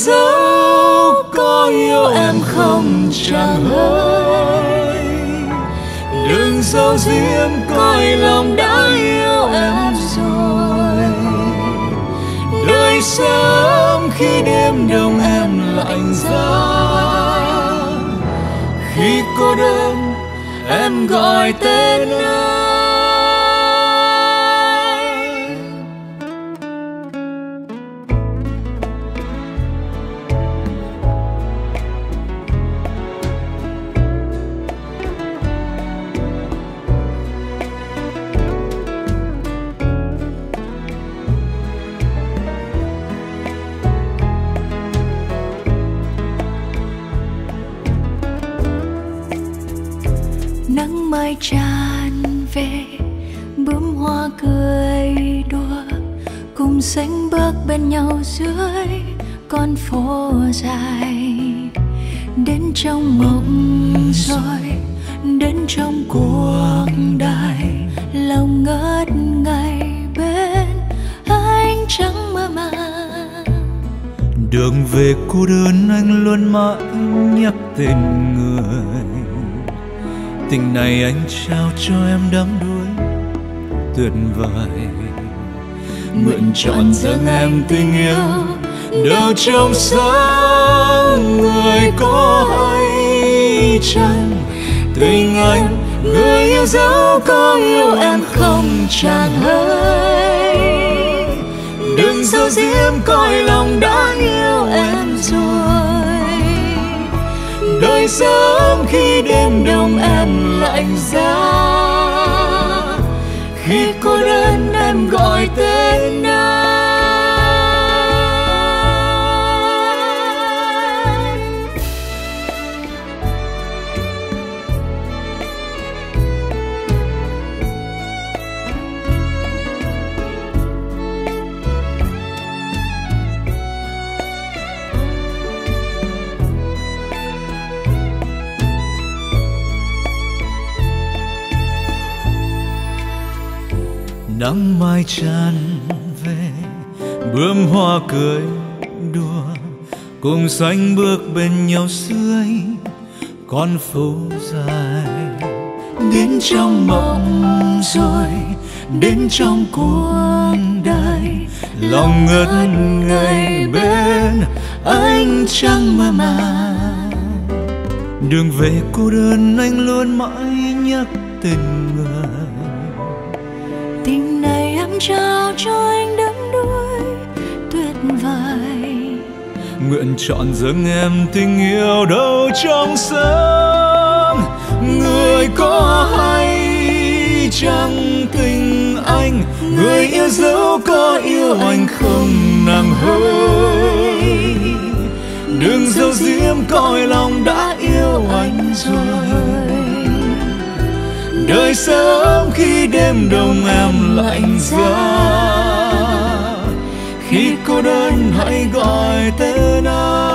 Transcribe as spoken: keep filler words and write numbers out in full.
dấu có yêu em không chàng ơi. Đừng giấu giếm coi lòng đã yêu em rồi. Đời sớm khi đêm đông em lạnh giá, khi cô đơn em gọi tên anh. Nắng mai tràn về, bướm hoa cười đùa, cùng sánh bước bên nhau dưới con phố dài. Đến trong mộng rồi, đến trong cuộc đời, lòng ngất ngây bên anh chẳng mơ màng. Đường về cô đơn anh luôn mãi nhắc tên người. Tình này anh trao cho em đắm đuối tuyệt vời. Mượn trọn dâng em tình yêu đâu trong sáng. Người có hay chăng tình anh, người yêu dấu có yêu em không chàng ơi. Đừng giấu giếm coi lòng đã yêu em rồi. Đời sớm khi đêm đông em lạnh giá, khi cô đơn em gọi tên anh. Nắng mai tràn về, bướm hoa cười đùa, cùng xanh bước bên nhau dưới con phố dài. Đến trong mộng rồi, đến trong cuộc đời, lòng ngất ngây bên anh chẳng mơ màng. Đường về cô đơn anh luôn mãi nhắc tên người. Tình này em trao cho anh đắm đuối tuyệt vời. Nguyện trọn dâng em tình yêu đâu trong sáng. Người có hay chăng tình anh, người yêu dấu có yêu anh không nàng hơi. Đừng giấu giếm coi lòng đã yêu anh rồi. Đời sớm khi đêm đông em lạnh giá, khi cô đơn hãy gọi tên anh.